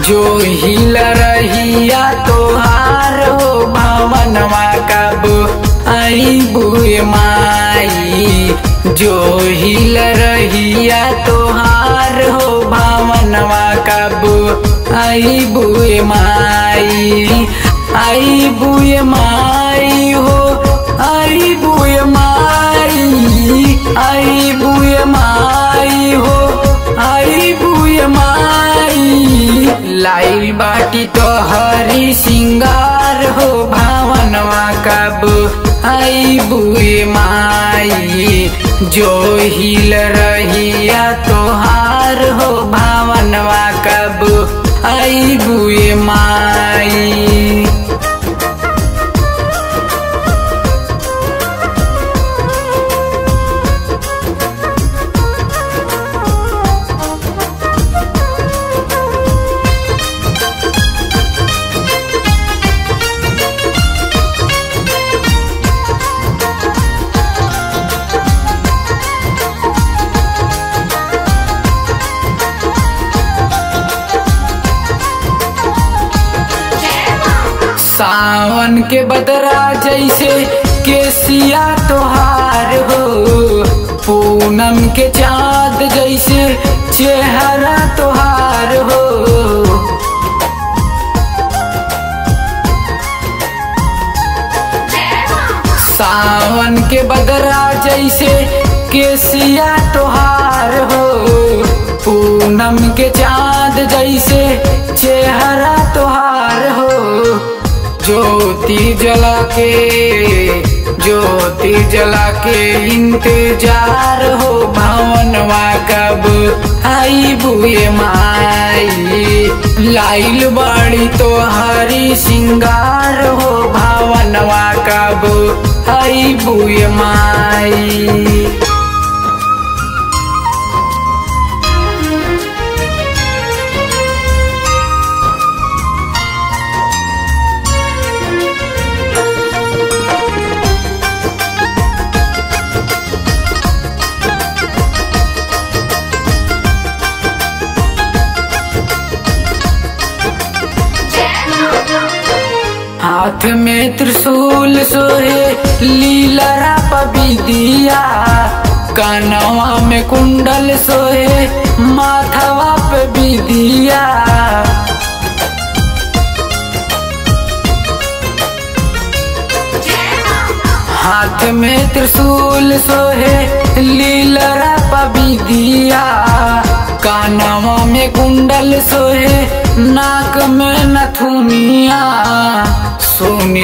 जो हिल रहिया तोहार हो भवनवा कब आईबुए माई। जो हिल रहिया तोहार हो भवनवा कब आईबुए माई। आईबुए माई हो आईबुए माई। आईबुए माई हो आईबुए माई। लाइल बाटी तो हरी सिंगार हो भावनवा कब आईबुए माई। जो हिल रहिया तोहार हो भावनवा कब आईबुए माई। सावन के बदरा जैसे केसिया तोहार हो। पूनम के चाँद जैसे चेहरा तोहार हो। सावन के बदरा जैसे केसिया तोहार हो। पूनम के चाँद जैसे चेहरा तोहार हो। ज्योति जला के इंतजार हो भवनवा कब आईबुए माई। लाइल बाड़ी तो हरी सिंगार हो भवनवा कब आईबुए माई। हाथ में त्रिशूल सोहे लीलरा पबिदिया। कानवा में कुंडल सोहे माथवा पे बिदिया। हाथ में त्रिशूल सोहे लीलरा पबिदिया। कानवा में कुंडल सोहे नाक में नथुनिया। सुन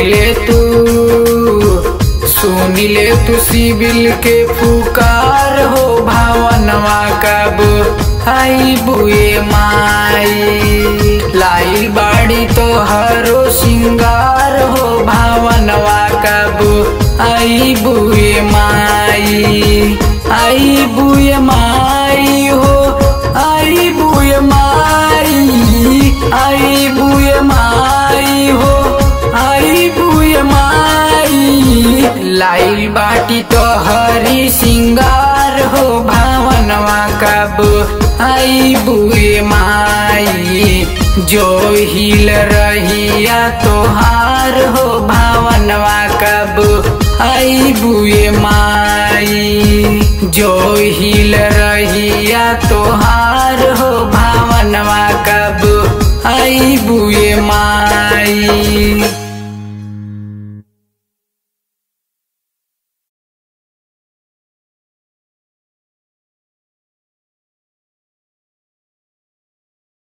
ले तू सिबिल के पुकार हो भवनवा कब आईबुए माई। लाइल बाड़ी तो हरो सिंगार हो भवनवा कब आईबुए माई। आईबुए माई हो आईबुए माई। आईबुए माई हो आईबुए माई। लाइल बाटी तो हरी सिंगार हो भवनवा कब आईबुए माई। जो हिल रहिया तोहार हो भवनवा कब आईबुए माई। जो हिल रहिया तोहार हो भवनवा कब आईबुए माई।